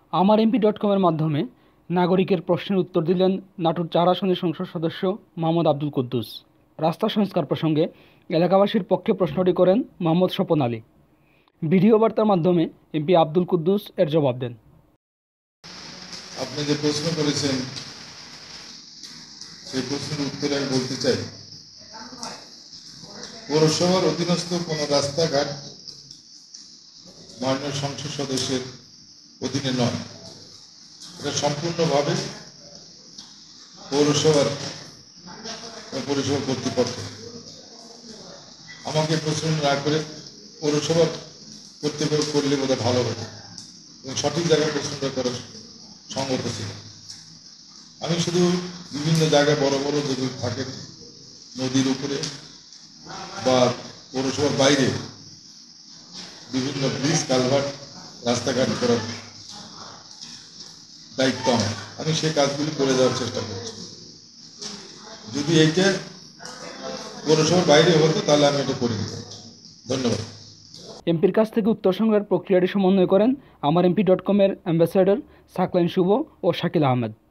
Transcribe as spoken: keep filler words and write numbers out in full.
আমার MP dot কমের মাধ্যমে নাগরিকের প্রশ্নের উত্তর দিলেন নাটোর চার আসনের সংসদ সদস্য মোহাম্মদ আব্দুল কুদ্দুস। রাস্তা সংস্কার প্রসঙ্গে এলাকাবাসীর পক্ষে প্রশ্নটি করেন মোহাম্মদ স্বপন আলী। ভিডিও বার্তার মাধ্যমে এমপি আব্দুল কুদ্দুস এর জবাব দেন। আপনি যে প্রশ্ন করেছেন সেই প্রশ্নের উত্তরে আমি বলতে চাই, পৌরসভার অধীনস্থ কোনো রাস্তাঘাট মাননীয় সংসদ সদস্যের অধীনে নয়, এটা সম্পূর্ণভাবে পৌরসভার পৌরসভা কর্তৃপক্ষ। আমাকে প্রশ্ন না করে পৌরসভার কর্তৃপক্ষ করলে বোধহয় ভালো হতো এবং সঠিক জায়গায় প্রশ্নটা করা সঙ্গত ছিল। আমি শুধু বিভিন্ন জায়গায় বড় বড় যদি থাকেন নদীর উপরে বা পৌরসভার বাইরে বিভিন্ন ব্রিজ কালভার্ট রাস্তাঘাট করার দায়িত্ব আমার, আমি সেই কাজগুলি করে দেওয়ার চেষ্টা করছি। যদি এইটা পৌরসভার বাইরে হতো তাহলে আমি এটা করে দিতাম। ধন্যবাদ। এমপির কাছ থেকে উত্তর সংগ্রহের প্রক্রিয়াটি সমন্বয় করেন আমার এমপি ডট কমের অ্যাম্বাসেডর সাকলাইন শুভ ও শাকিল আহমেদ।